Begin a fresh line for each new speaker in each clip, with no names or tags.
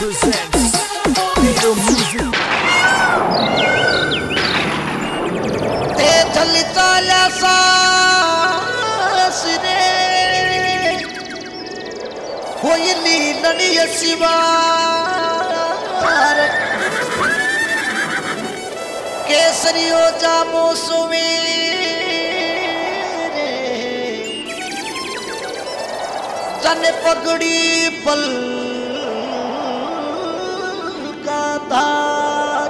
presents Peter Music.
ते चल चाल्या सास रे होईली नडिय शिवार केसरियो जामो सुवे जन पगड़ी पल का धार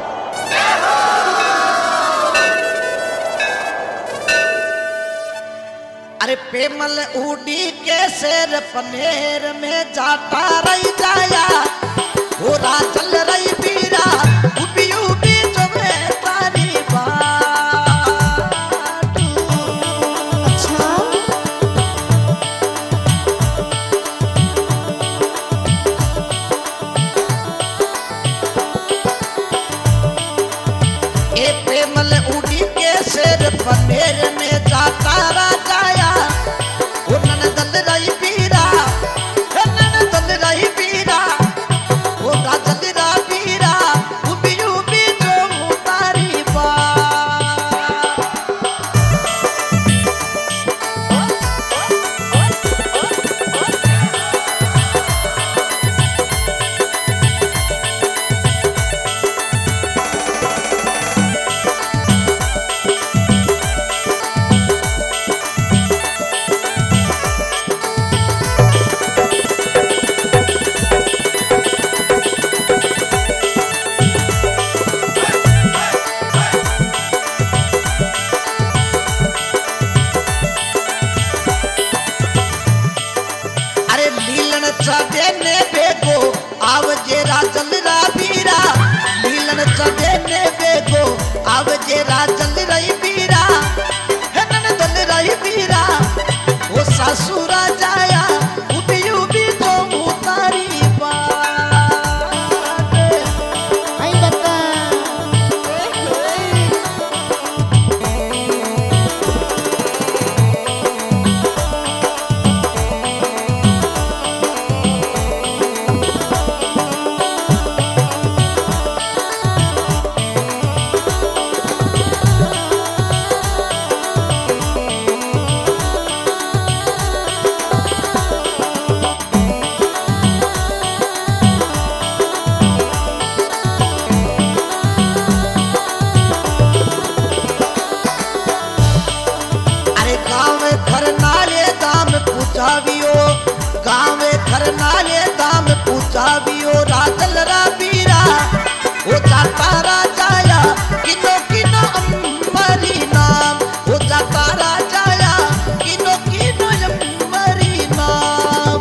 अरे पेमल उड़ी के शेर पनेर में जाता रही जाया हो राजल रही पीरा उबी उबी जमे तारी बात। अच्छा ए पेमल उड़ी के शेर पनेर में जाता राजाया चढ़ने बेगो आवजे राजल रा बीरा नीलन चढ़ने बेगो आवजे राजल रही बीरा हेनन दल रही बीरा वो ससुरा जाया उबी उबी तो उतारी बात। आई बता गावे घर नाले दाम पूछावियो राजल रा बीरा वो जाता राजाया किनो किनो अम्मरी नाम वो जाता राजाया किनो किनो अम्मरी नाम।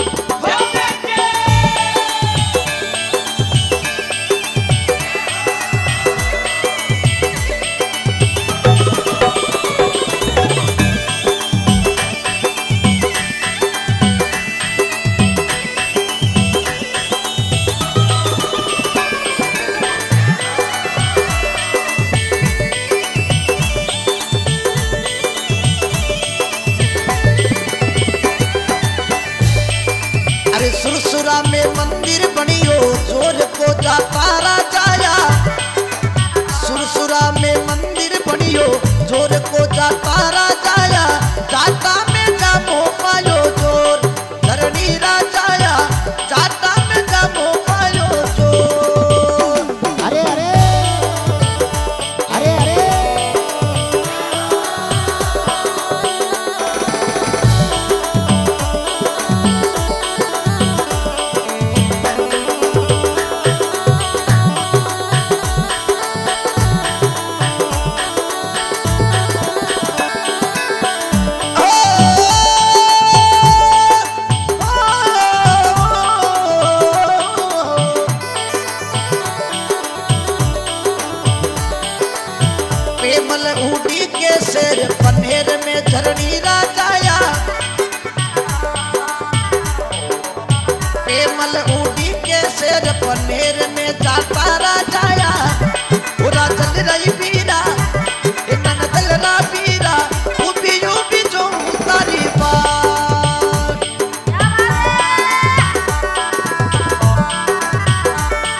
सुरसुरा में मंदिर बनियो जोर को जाता राजाया सुरसुरा में मंदिर बनियो जोर को जाता राजाया जाता में जामो पायो जोर धरणी राजाया जाता में जामो पायो जोर। अरे अरे अरे अरे पेमल उड़ी के शेर पनेर में धरणी राजाया पेमल उड़ी के शेर पनेर में जाता राजाया वो राजल रही बीरा इनन दल रा बीरा उबी उबी जो उतारी बात।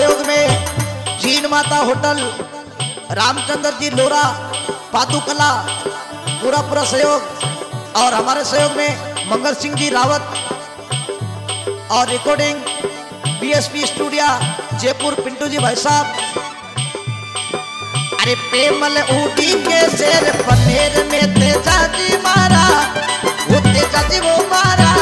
सहयोग में जीन माता होटल, रामचंद्र जी लोरा, पादुकला, पूरा सहयोग। और हमारे सहयोग में मंगल सिंह जी रावत और recording BSP studio Jaipur, Pintu ji भाई साहब। अरे पेमल ऊटी के शेर पनेर में तेजा जी मारा, वो तेजा जी वो मारा।